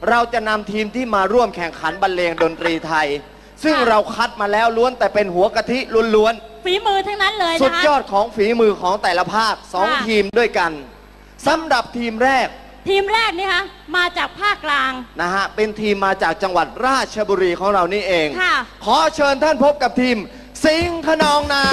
เราจะนำทีมที่มาร่วมแข่งขันบรรเลงดนตรีไทยซึ่งเราคัดมาแล้วล้วนแต่เป็นหัวกะทิล้วนๆฝีมือทั้งนั้นเลยนะสุดยอดของฝีมือของแต่ละภาค2ทีมด้วยกันสำหรับทีมแรกนี่คะมาจากภาคกลางนะฮะเป็นทีมมาจากจังหวัดราชบุรีของเรานี่เองขอเชิญท่านพบกับทีมสิงห์ขนองนา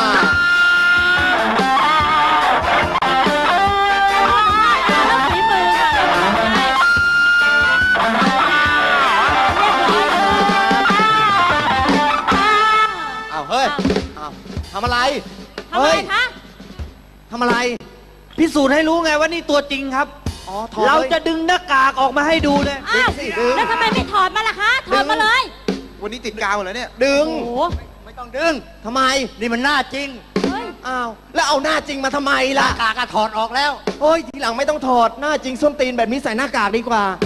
ทำอะไรคะทำอะไรพิสูจน์ให้รู้ไงว่านี่ตัวจริงครับเราจะดึงหน้ากากออกมาให้ดูเลยแล้วทำไมไม่ถอดมาล่ะคะถอดมาเลยวันนี้ติดกาวหมดแล้วเนี่ยดึงไม่ต้องดึงทำไมนี่มันหน้าจริงอ้าวแล้วเอาหน้าจริงมาทำไมล่ะหน้ากากถอดออกแล้วโอ้ยทีหลังไม่ต้องถอดหน้าจริงส้นตีนแบบนี้ใส่หน้ากากดีกว่า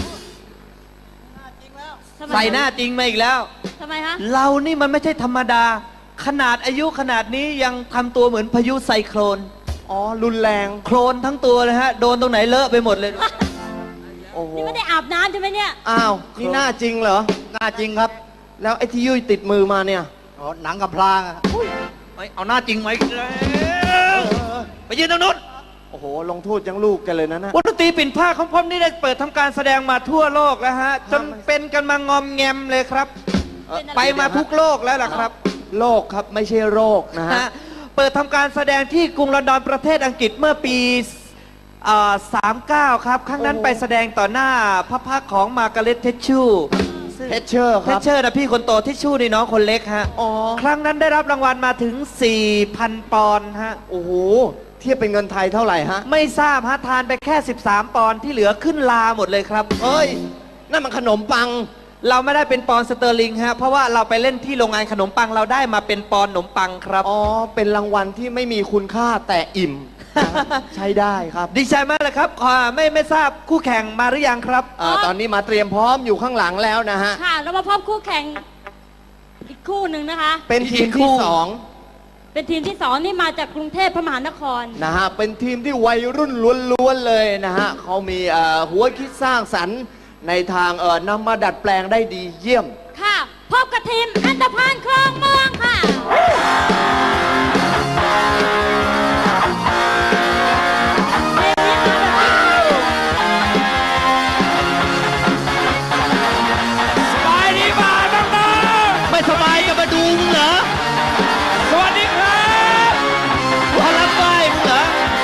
ใส่หน้าจริงมาอีกแล้วทำไมคะเรานี่มันไม่ใช่ธรรมดาขนาดอายุขนาดนี้ยังทำตัวเหมือนพายุไซโคลนรุนแรงโคลนทั้งตัวเลยฮะโดนตรงไหนเลอะไปหมดเลยนี่ไม่ได้อาบน้ำใช่ไหมเนี่ยอ้าวนี่หน้าจริงเหรอหน้าจริงครับแล้วไอ้ที่ยุ่ยติดมือมาเนี่ยหนังกับพลางเอาหน้าจริงไหมไปยืนตรงนู้นโอ้โหลงโทษยังลูกกันเลยนะวงดนตรีปิ่นผ้าของผมนี่ได้เปิดทำการแสดงมาทั่วโลกแล้วฮะจนเป็นกันมางอมแงมเลยครับไปมาทุกโลกแล้วล่ะครับโลกครับไม่ใช่โรคนะฮะเปิดทำการแสดงที่กรุงลอนดอนประเทศอังกฤษเมื่อปี39ครับครั้งนั้นไปแสดงต่อหน้าพระพักของมาร์กาเร็ตเทชชูเทชเชอร์ครับเทชเชอร์นะพี่คนโตเทชชูนี่น้องคนเล็กฮะครั้งนั้นได้รับรางวัลมาถึง 4,000 ปอนด์ฮะโอ้โหเทียบเป็นเงินไทยเท่าไหร่ฮะไม่ทราบฮะทานไปแค่13 ปอนด์ที่เหลือขึ้นลาหมดเลยครับเอ้ยนั่นมันขนมปังเราไม่ได้เป็นปอนด์สเตอร์ลิงฮะเพราะว่าเราไปเล่นที่โรงงานขนมปังเราได้มาเป็นปอนด์ขนมปังครับเป็นรางวัลที่ไม่มีคุณค่าแต่อิ่มใช้ได้ครับดีใจมากเลยครับไม่ทราบคู่แข่งมาหรือยังครับตอนนี้มาเตรียมพร้อมอยู่ข้างหลังแล้วนะฮะค่ะเรามาพบคู่แข่งอีกคู่หนึ่งนะคะเป็นทีมที่2 เป็นทีมที่2นี่มาจากกรุงเทพมหานครนะฮะเป็นทีมที่วัยรุ่นล้วนๆเลยนะฮะเขามีหัวคิดสร้างสรรค์ในทางนำมาดัดแปลงได้ดีเยี่ยมค่ะพบกับทีมอันธพาลคลองเมืองค่ะสบายดีป่ะน้องๆไม่สบายจะมาดูมึงเหรอสวัสดีครับพอรับไหวมึงเหรอ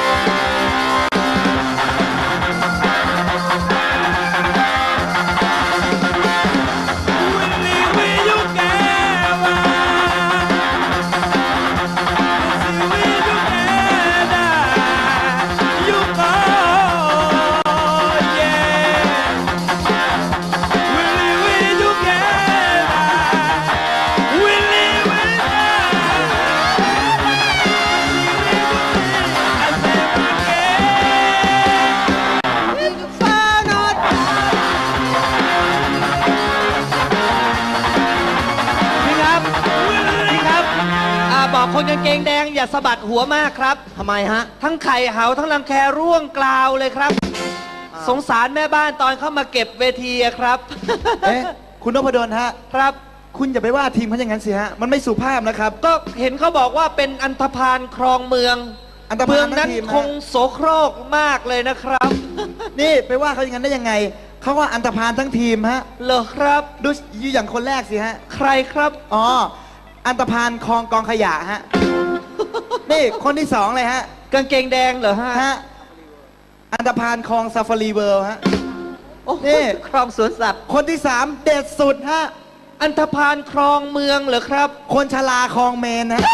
คนกางเกงแดงอย่าสะบัดหัวมากครับทำไมฮะทั้งไข่เหาทั้งรังแคร่วงกลาวเลยครับสงสารแม่บ้านตอนเข้ามาเก็บเวทีครับคุณนพดลฮะครับคุณอย่าไปว่าทีมเขาอย่างนั้นสิฮะมันไม่สุภาพนะครับก็เห็นเขาบอกว่าเป็นอันธพาลครองเมืองเมืองนั้นคงโสโครกมากเลยนะครับนี่ไปว่าเขาอย่างนั้นได้ยังไงเขาว่าอันธพาลทั้งทีมฮะเหรอครับดูอย่างคนแรกสิฮะใครครับอันธพาลคลองกองขยะฮะนี่คนที่2เลยฮะกางเกงแดงเหรอฮะอันธพาลคลองซาฟารีเวิลด์ฮะนี่คลองสวนสัตว์คนที่3เด็ดสุดฮะอันธพาลคลองเมืองเหรอครับคนชราคลองเมนฮะ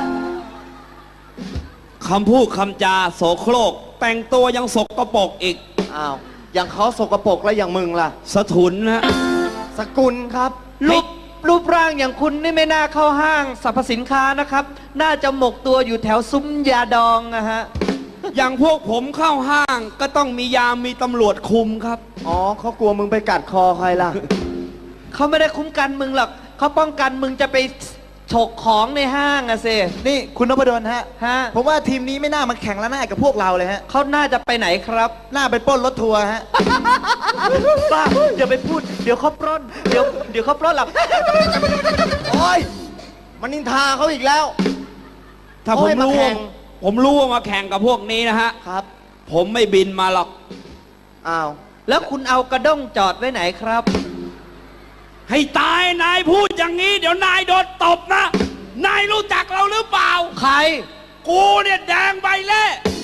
คำพูดคำจาโสโครกแต่งตัวยังสกปรกอีกอ้าวอย่างเขาสกปรกแล้วอย่างมึงล่ะสถุนนะสกุลครับรูปร่างอย่างคุณนี่ไม่น่าเข้าห้างสรรพสินค้านะครับน่าจะหมกตัวอยู่แถวซุ้มยาดองนะฮะอย่างพวกผมเข้าห้างก็ต้องมียามมีตำรวจคุมครับเขากลัวมึงไปกัดคอใครล่ะเขาไม่ได้คุ้มกันมึงหรอกเขาป้องกันมึงจะไปฉกของในห้างอะสินี่คุณนพดลฮะฮะผมว่าทีมนี้ไม่น่ามาแข่งแล้วน่ากับพวกเราเลยฮะเขาน่าจะไปไหนครับน่าไปปล้นรถทัวร์ฮะป้าอย่าไปพูดเดี๋ยวเขาปล้นเดี๋ยวเขาปล้นหลับโอ้ยมันนินทาเขาอีกแล้วถ้าผมโอ้ยมารู้แข่ว่าง ผมรู้ว่ามาแข่งกับพวกนี้นะฮะครับผมไม่บินมาหรอกอ้าวแล้วคุณเอากระด้งจอดไว้ไหนครับให้ตายนายพูดอย่างนี้ เดี๋ยวนายโดนตบนะ นายรู้จักเราหรือเปล่าใครกูเนี่ยแดงใบเล่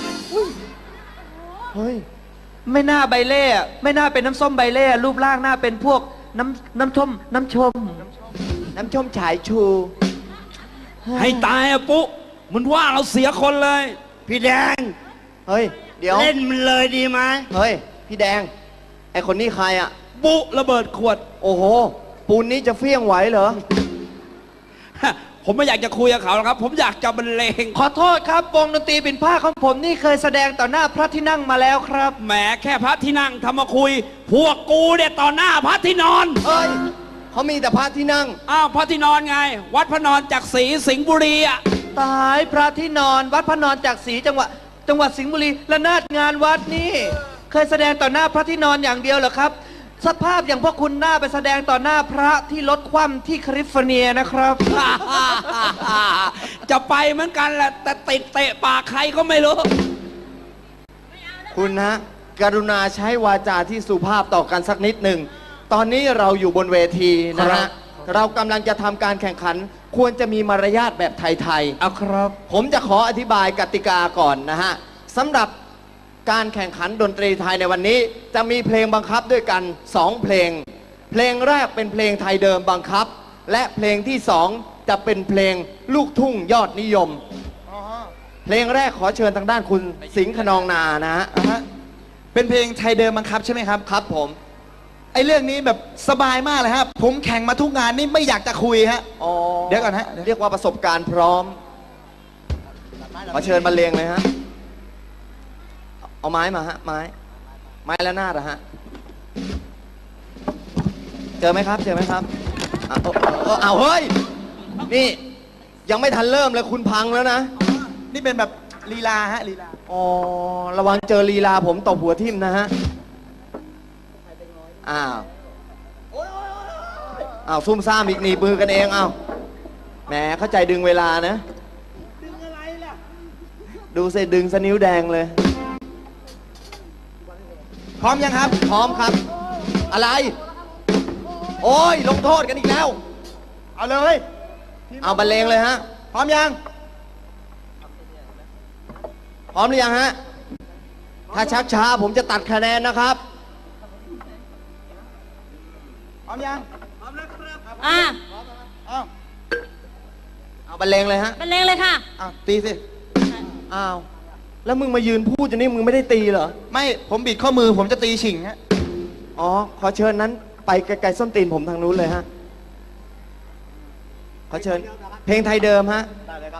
เฮ้ยไม่น่าใบเล่อะไม่น่าเป็นน้ำส้มใบเล่อะรูปร่างน่าเป็นพวกน้ำชมน้ำชมฉายชูให้ตายอะปุ๊มันว่าเราเสียคนเลยพี่แดงเฮ้ย เดี๋ยวเล่นมันเลยดีไหมเฮ้ย พี่แดง ไอคนนี้ใครอ่ะปุ๊ระเบิดขวดโอ้โห ปูนนี้จะเฟี้ยงไหวเหรอผมไม่อยากจะคุยกับเขาหรอกครับ ผมอยากจะบรรเลงขอโทษครับวงดนตรีปิ่นผ้าของผมนี่เคยแสดงต่อหน้าพระที่นั่งมาแล้วครับแหมแค่พระที่นั่งทำมาคุย พวกกูเนี่ยต่อหน้าพระที่นอนเฮ้ย เขามีแต่พระที่นั่งอ้าวพระที่นอนไง วัดพระนอนจากศรีสิงห์บุรีอ่ะตายพระที่นอนวัดพระนอนจากศรีจังหวัดสิงห์บุรีระนาดงานวัดนี่ เคยแสดงต่อหน้าพระที่นอนอย่างเดียวเหรอครับ สภาพอย่างพวกคุณหน้าไปแสดงต่อหน้าพระที่รถคว่ำที่แคลิฟอร์เนียนะครับจะไปเหมือนกันแหละแต่ติดเตะปากใครก็ไม่รู้คุณฮะ กรุณาใช้วาจาที่สุภาพต่อกันสักนิดหนึ่ง ตอนนี้เราอยู่บนเวทีนะฮะ เรากำลังจะทำการแข่งขัน ควรจะมีมารยาทแบบไทยๆเอาครับผมจะขออธิบายกติกาก่อนนะฮะสำหรับการแข่งขันดนตรีไทยในวันนี้ จะมีเพลงบังคับด้วยกัน 2 เพลง เพลงแรกเป็นเพลงไทยเดิมบังคับ และเพลงที่ 2 จะเป็นเพลงลูกทุ่งยอดนิยม เพลงแรกขอเชิญทางด้านคุณสิงห์ขนองนานะฮะฮะเป็นเพลงไทยเดิมบังคับใช่ไหมครับครับผมไอ้เรื่องนี้แบบสบายมากเลยฮะ ผมแข่งมาทุกงานนี่ไม่อยากจะคุยฮะอ๋อเดี๋ยวก่อนฮะเรียกว่าประสบการณ์พร้อม ขอเชิญบรรเลงเลยฮะ เอาไม้มาฮะ ไม้และหน้าดอะฮะ เจอไหมครับ เจอไหมครับเอาเฮ้ย นี่ยังไม่ทันเริ่มเลยคุณพังแล้วนะนี่เป็นแบบลีลาฮะลีลาอ๋อ ระวังเจอลีลาผมตบหัวทิ่มนะฮะ อ้าว อ้าว ซุ่มซ่ามอีกหนีบมือกันเองอ้าวแหมเข้าใจดึงเวลานะ ดึงอะไรล่ะ ดูสิดึงสนิ้วแดงเลยพร้อมยังครับพร้อมครับ อะไร โอ้ย ลงโทษกันอีกแล้วเอาเลยเอาบรรเลงเลยฮะพร้อมยังพร้อมหรือยังฮะ ถ้าชักช้าผมจะตัดคะแนนนะครับพร้อมยังอ่ะอ้าวเอาบรรเลงเลยฮะบรรเลงเลยค่ะอ้าวตีสิอ้าว แล้วมึงมายืนพูดจนนี่มึงไม่ได้ตีเหรอไม่ผมบิดข้อมือผมจะตีฉิงฮะอ๋อ ขอเชิญนั้นไปไกลๆส้นตีนผมทางนู้นเลยฮะ ขอเชิญ เพลงไทยเดิมฮะ ได้เลยครับ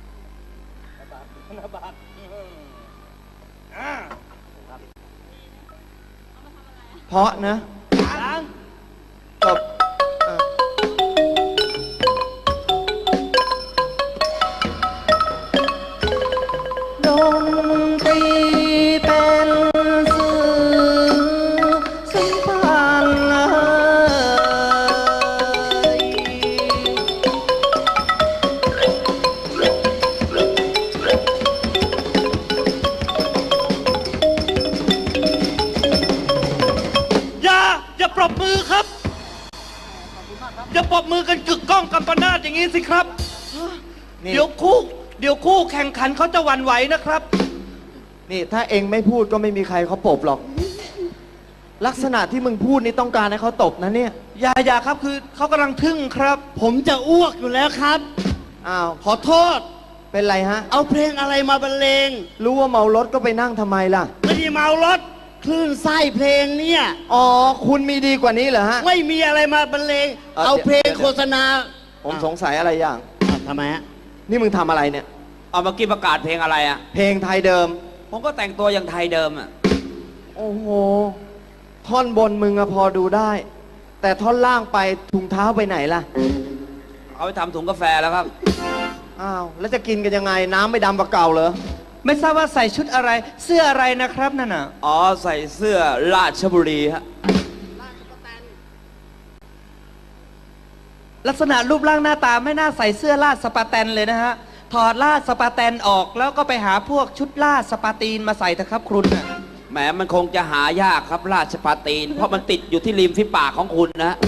เพราะนะจบอ่ะดนตรีเป็นสื่อสัมพันธ์อย่าปรบมือครับ อย่าปรบมือกันกึกก้องกำปนาตอย่างนี้สิครับนี่เดี๋ยวคู่แข่งขันเขาจะหวั่นไหวนะครับนี่ถ้าเองไม่พูดก็ไม่มีใครเขาปบหรอก ลักษณะที่มึงพูดนี่ต้องการให้เขาตบนะเนี่ยอย่าครับคือเขากำลังทึ่งครับผมจะอ้วกอยู่แล้วครับอ้าวขอโทษเป็นไรฮะเอาเพลงอะไรมาบรรเลงรู้ว่าเมารถก็ไปนั่งทำไมล่ะไม่ได้เมารถคลื่นไส้เพลงเนี่ยอ๋อ คุณมีดีกว่านี้เหรอฮะไม่มีอะไรมาบรรเลง เอาเพลงโฆษณาผมสงสัยอะไรอย่างทำไมฮะนี่มึงทำอะไรเนี่ยเอาเมื่อกี้ประกาศเพลงอะไรอ่ะเพลงไทยเดิมผมก็แต่งตัวอย่างไทยเดิมอ่ะโอ้โห ท่อนบนมึงอะพอดูได้ แต่ท่อนล่างไปถุงเท้าไปไหนล่ะเอาไปทำถุงกาแฟแล้วครับอ้าวแล้วจะกินกันยังไงน้ำไม่ดำกว่าเก่าเหรอไม่ทราบว่าใส่ชุดอะไรเสื้ออะไรนะครับนั่นน่ะอ๋อใส่เสื้อราชบุรีฮะลักษณะรูปร่างหน้าตาไม่น่าใส่เสื้อลาดสปาแตนเลยนะฮะถอดลาดสปาแตนออกแล้วก็ไปหาพวกชุดลาดสปาตีนมาใส่เถอะครับคุณน่ะแหมมันคงจะหายากครับราชปาตีน เพราะมันติดอยู่ที่ริมฝีปากของคุณนะ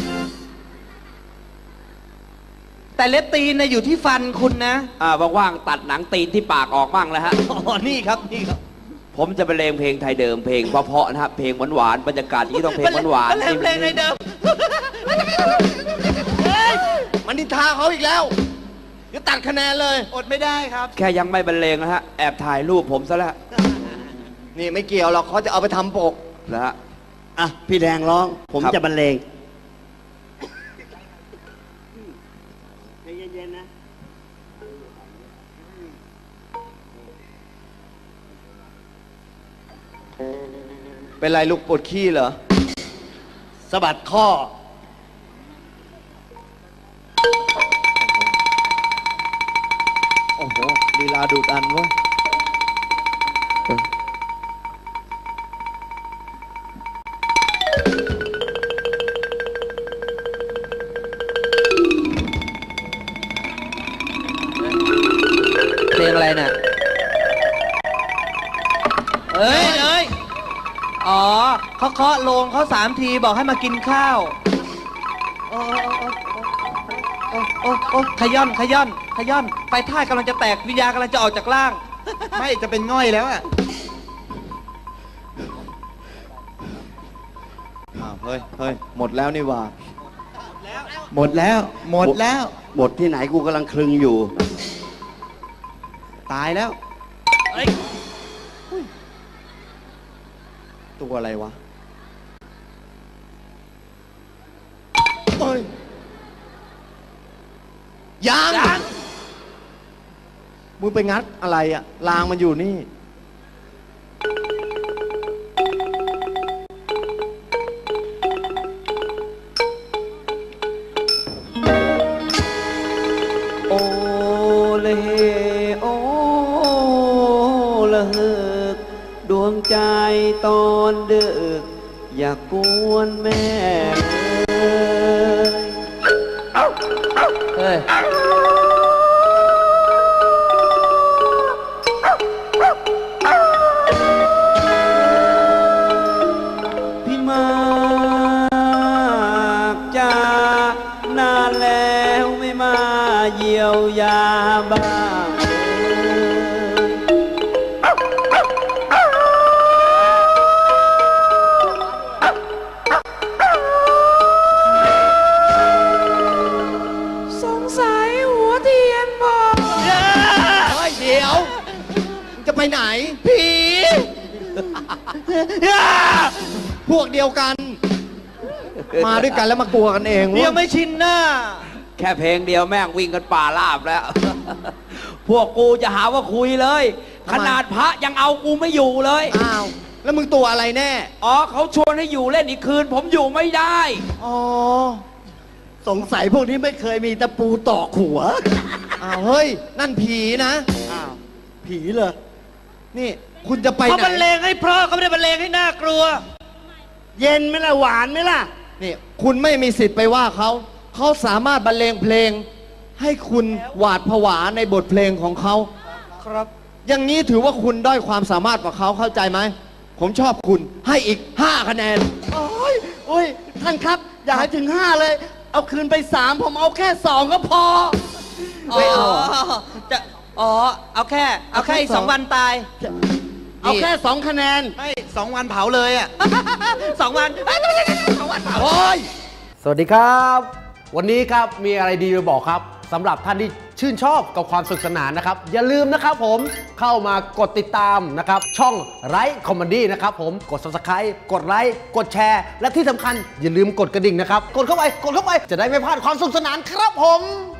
แต่เล็บตีนนะอยู่ที่ฟันคุณนะว่างๆตัดหนังตีนที่ปากออกบ้างแล้วฮะอ๋อนี่ครับนี่ครับผมจะบรรเลงเพลงไทยเดิมเพลงเพราะๆนะครับเพลงหวานๆบรรยากาศที่ต้องเพลงหวานๆเพลงในเดิมมันนินทาเขาอีกแล้วเดี๋ยวตัดคะแนนเลยอดไม่ได้ครับแค่ยังไม่บรรเลงนะฮะแอบถ่ายรูปผมซะแล้วนี่ไม่เกี่ยวหรอกเขาจะเอาไปทำปกนะฮะอ่ะ พี่แดงร้อง ผมครับจะบรรเลงใจเย็นๆนะเป็นไรลูกปวดขี้เหรอสะบัดข้อโอ้โหลีลาดุดันเว้ยเพลงอะไรน่ะเอ้ยอ๋อเขาเคาะโลงเขา3 ทีบอกให้มากินข้าวโอ้ขย่อนไฟท่ากำลังจะแตกวิญญาณกำลังจะออกจากร่างไม่จะเป็นง่อยแล้วอ่ะอ้าวเฮ้ยหมดแล้วนี่หว่าหมดแล้ว หมดแล้วบทที่ไหนกูกำลังคลึงอยู่ตายแล้วตัวอะไรวะเอ้ยยังมึงไปงัดอะไรอะรางมันอยู่นี่โอเลโอละเฮิกดวงใจตอนดึกอย่ากวนแม่เฮ้ยพี่มากจะนานแล้วไม่มาเยียวยาบ้างสงสัยหัวเทียนบอกเฮ้ยเดี๋ยวมึงจะไปไหน ผี พวกเดียวกัน มาด้วยกันแล้วมากลัวกันเองเดี๋ยวไม่ชินหน้าแค่เพลงเดียวแม่งวิ่งกันป่าลาบแล้ว พวกกูจะหาว่าคุยเลย ขนาดพระยังเอากูไม่อยู่เลยอ้าวแล้วมึงตัวอะไรแน่อ๋อเขาชวนให้อยู่เล่นอีกคืน ผมอยู่ไม่ได้อ๋อสงสัยพวกนี้ไม่เคยมีตะปูตอกหัวอ้าวเฮ้ยนั่นผีนะอ้าว ผีเลยนี่คุณจะไปเขาไหนบรรเลงให้เพราะเขาไม่ได้บรรเลงให้น่ากลัวเย็นไหมล่ะ หวานไหมล่ะนี่คุณไม่มีสิทธิ์ไปว่าเขาสามารถบรรเลงเพลง ให้คุณหวาดผวาในบทเพลงของเขาครับอย่างนี้ถือว่าคุณด้อยความสามารถกว่าเขาเข้าใจไหม ผมชอบคุณให้อีก 5 คะแนนโอ้ย ท่านครับ อย่าให้ถึง 5 เลย เอาคืนไป 3 ผมเอาแค่ 2 ก็พอไม่เอาเอาแค่อีก2 วันตายเอาแค่ 2 คะแนนไม่2 วันเผาเลยอ่ะ 2 วัน2 วันเผาโอ้ยสวัสดีครับ วันนี้ครับมีอะไรดีมาบอกครับสำหรับท่านที่ชื่นชอบกับความสนุกสนานนะครับ อย่าลืมนะครับผมเข้ามากดติดตามนะครับช่องไลฟ์คอมเมดี้นะครับผมกด Subscribe กดไลค์กดแชร์ และที่สำคัญอย่าลืมกดกระดิ่งนะครับกดเข้าไปจะได้ไม่พลาดความสนุกสนานครับผม